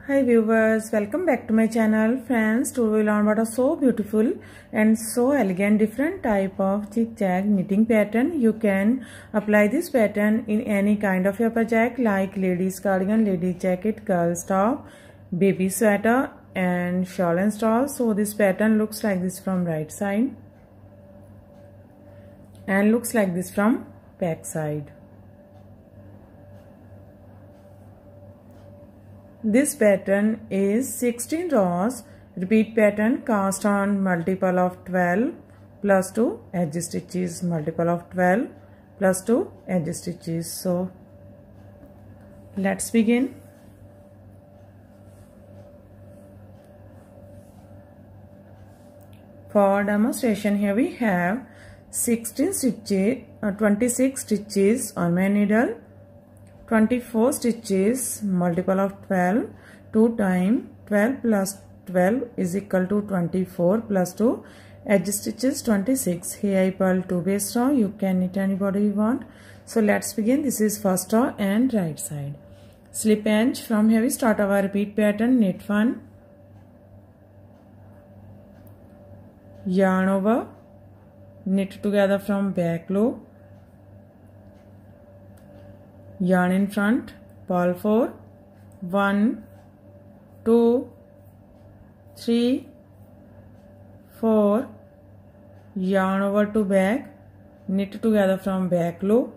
Hi viewers, welcome back to my channel. Friends, today we will learn about a so beautiful and so elegant different type of zigzag knitting pattern. You can apply this pattern in any kind of your project like ladies cardigan, ladies jacket, girls top, baby sweater and shawl and stall. So this pattern looks like this from right side and looks like this from back side. This pattern is 16 rows, repeat pattern, cast on multiple of 12 plus 2 edge stitches, multiple of 12 plus 2 edge stitches. So let's begin. For demonstration, here we have 16 stitches, 26 stitches on my needle, 24 stitches, multiple of 12, 2 times 12 plus 12 is equal to 24 plus 2, edge stitches 26. Here I purl 2 base row, you can knit anybody you want. So let's begin. This is first row and right side. Slip edge, from here we start our repeat pattern, knit 1, yarn over, knit together from back loop, yarn in front, purl 4, 1, 2, 3, 4, yarn over to back, knit together from back loop,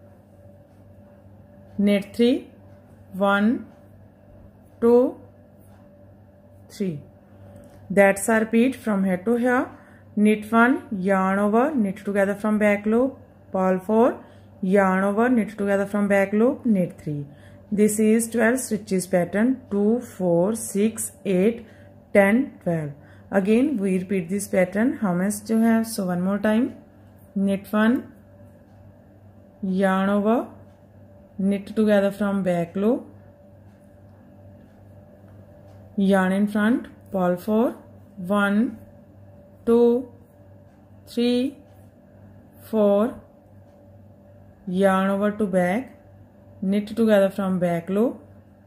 knit 3, 1, 2, 3. That's our repeat from here to here. Knit 1, yarn over, knit together from back loop, purl 4, yarn over, knit together from back loop, knit 3. This is 12 stitches pattern, 2, 4, 6, 8, 10, 12. Again we repeat this pattern. How much you have? So one more time. Knit 1, yarn over, knit together from back loop, yarn in front, purl 4, 1, 2, 3, 4, yarn over to back, knit together from back loop,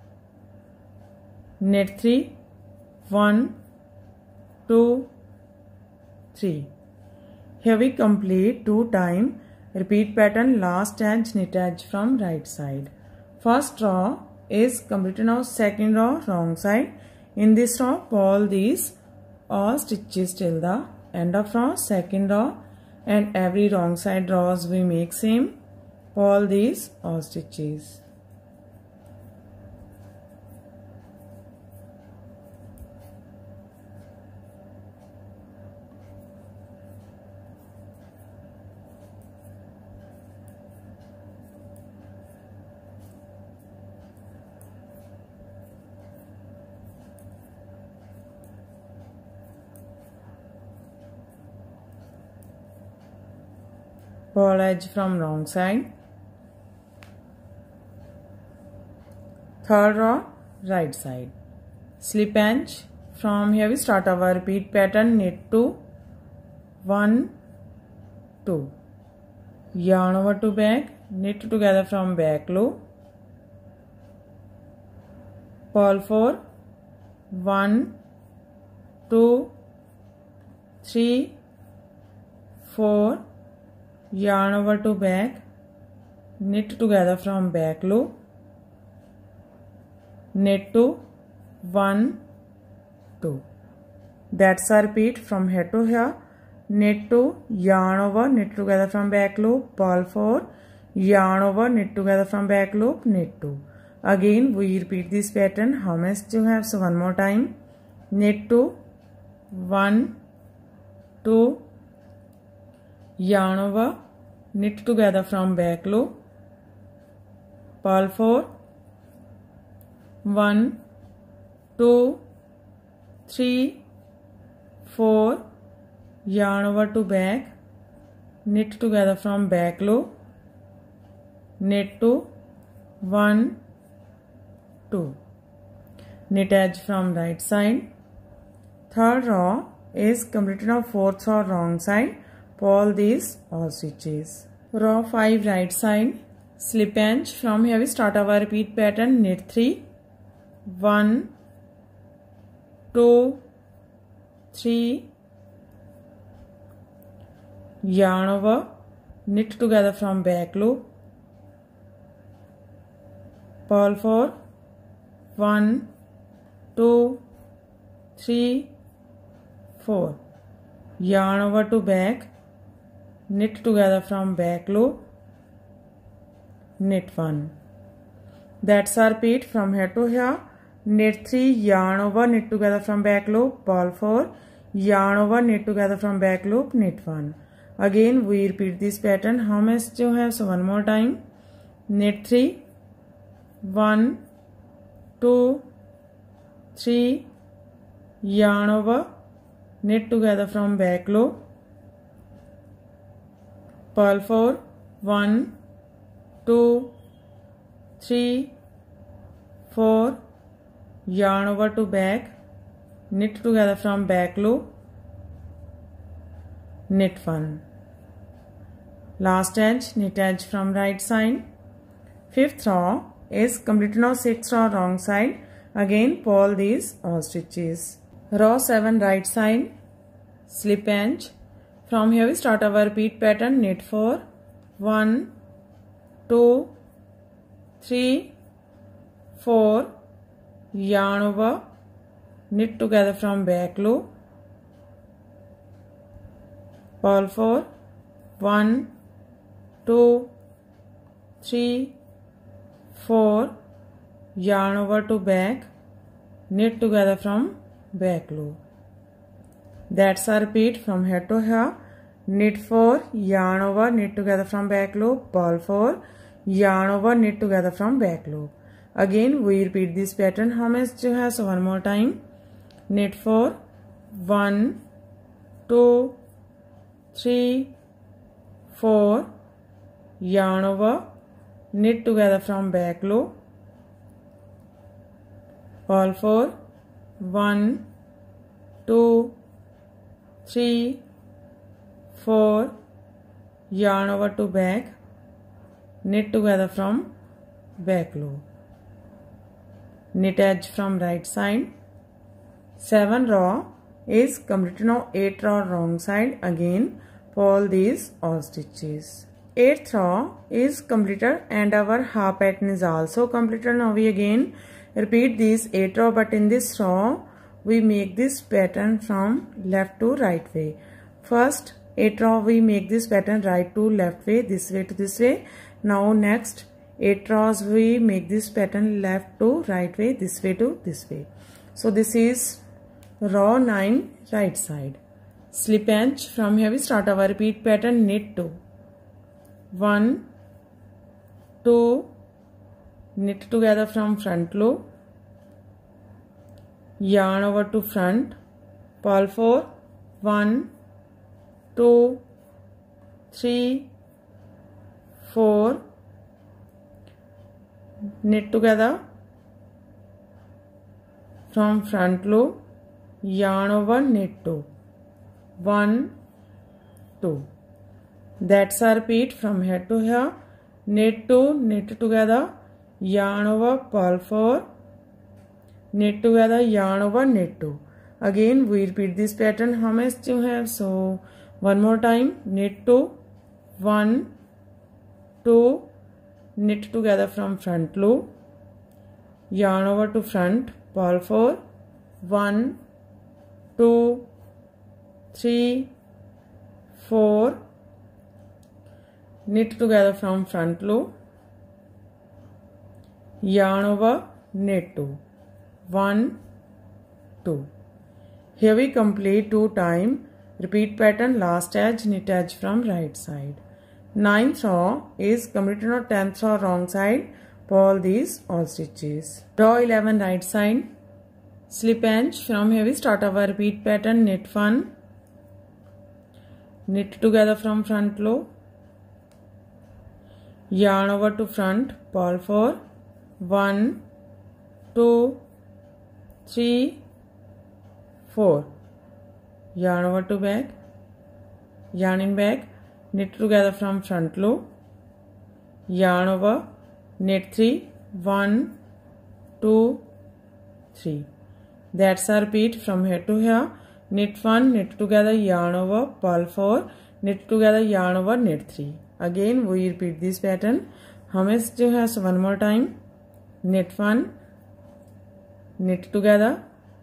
knit 3, 1, 2, 3. Here we complete 2 times repeat pattern, last edge, knit edge from right side. First row is completed. Now second row, wrong side. In this row, purl these all stitches till the end of row, second row, and every wrong side rows we make same. Purl these all stitches. Purl edge from wrong side. Third row, right side. Slip edge, from here we start our repeat pattern, knit 2, 1, 2, yarn over to back, knit together from back loop, purl 4, 1, 2, 3, 4, yarn over to back, knit together from back loop, knit 2, 1, 2. That's our repeat from here to here. Knit 2, yarn over, knit together from back loop, purl 4, yarn over, knit together from back loop, knit 2. Again we repeat this pattern. How much you have? So one more time. Knit 2, 1, 2, yarn over, knit together from back loop, purl 4, 1, 2, 3, 4, yarn over to back, knit together from back loop, knit 2, 1, 2. Knit edge from right side. Third row is completed. Now fourth row, wrong side. Purl these all stitches. Row 5, right side. Slip edge, from here we start our repeat pattern, knit 3, 1, 2 3 yarn over, knit together from back loop, purl 4 1 2 3 4 yarn over to back, knit together from back loop, knit 1. That's our repeat from here to here. Knit 3 yarn over, knit together from back loop, purl 4 yarn over, knit together from back loop, knit 1. Again we repeat this pattern. How much you have? So one more time. Knit 3 1 2 3 yarn over, knit together from back loop, purl 4 1 2 3 4 yarn over to back, knit together from back loop, knit 1. Last edge, knit edge from right side. Fifth row is completed now. Sixth row wrong side. Again purl these all stitches. Row 7 right side, slip edge. From here we start our repeat pattern. Knit 4 1 2 3 4 yarn over, knit together from back loop, purl 4 1 2 3 4 yarn over to back, knit together from back loop. That's our repeat from here to here. Knit 4 yarn over, knit together from back loop, purl 4 yarn over, knit together from back loop. Again we repeat this pattern. How much you have? So one more time. Knit 4 1 2 3 4 yarn over, knit together from back loop, purl 4 1 2 3 4 yarn over to back, knit together from back loop, knit edge from right side. 7 row is completed now. 8 row wrong side. Again purl these all stitches. 8th row is completed and our half pattern is also completed. Now we again repeat this 8 row, but in this row we make this pattern from left to right way. First 8 row we make this pattern right to left way, this way to this way. Now next 8 rows we make this pattern left to right way, this way to this way. So this is row 9 right side. Slip edge. From here we start our repeat pattern. Knit 2 1 2 knit together from front loop, yarn over to front, purl 4 1 2 3 4 knit together from front loop, yarn over, knit 2 1 2. That's our repeat from here to here. Knit 2, knit together, yarn over, purl 4, knit together, yarn over, knit 2. Again we repeat this pattern. How much you have? So one more time. Knit 2 1 2 knit together from front loop, yarn over to front, purl 4 1 2 3 4 knit together from front loop, yarn over, knit 2 1 2. Here we complete 2 times. Repeat pattern. Last edge, knit edge from right side. 9th row is completed on 10th row wrong side. Purl these all stitches. Row 11 right side. Slip edge. From here we start our repeat pattern. Knit 1, knit together from front loop, yarn over to front, purl 4 1 2 3 4 yarn over to back, yarn in back, knit together from front loop, yarn over, knit 3 1 2 3 That's a repeat from here to here. Knit 1, knit together, yarn over, purl 4, knit together, yarn over, knit 3. Again we repeat this pattern. हमें जो है so one more time. Knit 1, knit together,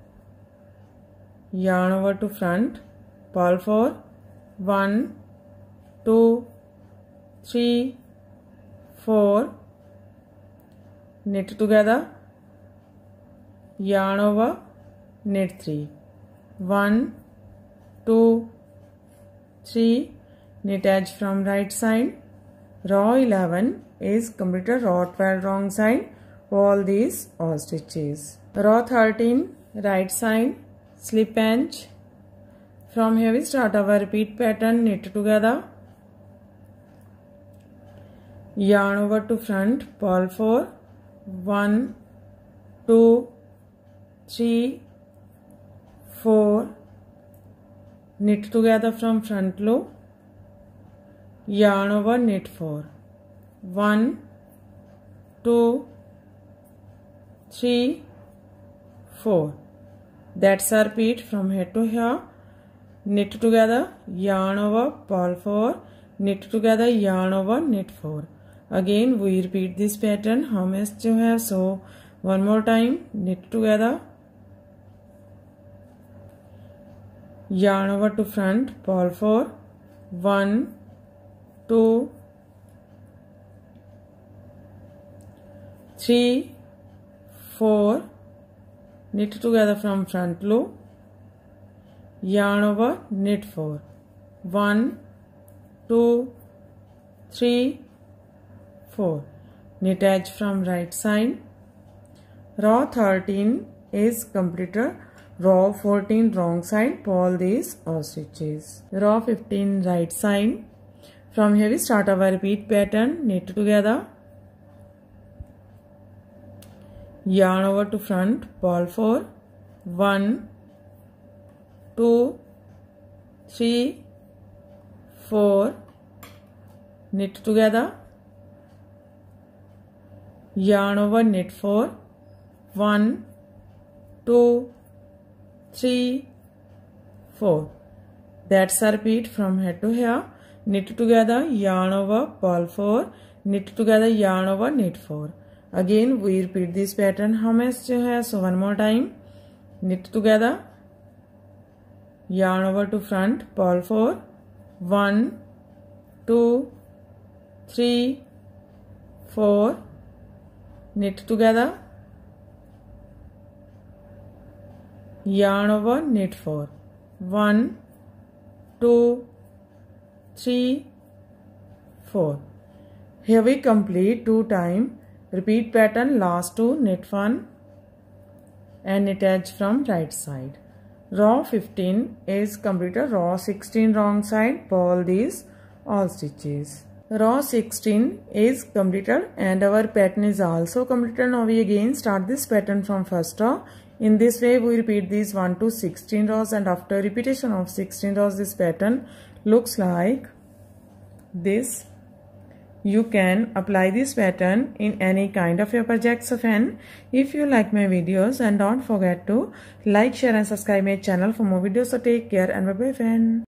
yarn over to front, purl 4, 1, 2, 3, 4, knit together, yarn over, knit 3, 1, 2, 3, knit edge from right side, row 11 is completed, row 12 wrong side, all these all stitches. Row 13 right side, slip edge. From here we start our repeat pattern, knit together, yarn over to front, purl 4, 1, 2, 3, 4, knit together from front loop, yarn over, knit 4, 1, 2, 3, 4. That's a repeat from here to here. Knit together, yarn over, purl 4, knit together, yarn over, knit 4. Again we repeat this pattern. हमें जो है so one more time, knit together, yarn over to front, purl 4, 1, 2, 3, 4, knit together from front loop, yarn over, knit 4, 1, 2, 3, 4, knit edge from right side. Row 13 is completed, row 14 wrong side, purl these all stitches. Row 15 right side. From here we start our repeat pattern, knit together, yarn over to front, purl 4, 1, 2, 3, 4, knit together, yarn over, knit 4, 1, 2, 3, 4. That's a repeat from here to here. Knit together, yarn over, purl 4, knit together, yarn over, knit 4. Again we repeat this pattern. हमें जो है so one more time, knit together, yarn over to front, purl 4, 1, 2, 3, 4, knit together, yarn over, knit 4, 1, 2, 3, 4. Here we complete 2 times. Repeat pattern, last 2, knit 1 and knit edge from right side. Row 15 is completed, row 16 wrong side, purl these all stitches. Row 16 is completed and our pattern is also completed. Now we again start this pattern from first row. In this way we repeat these 1 to 16 rows, and after repetition of 16 rows this pattern looks like this. You can apply this pattern in any kind of your projects of N. If you like my videos, and don't forget to like, share and subscribe my channel for more videos. So take care and bye bye friend.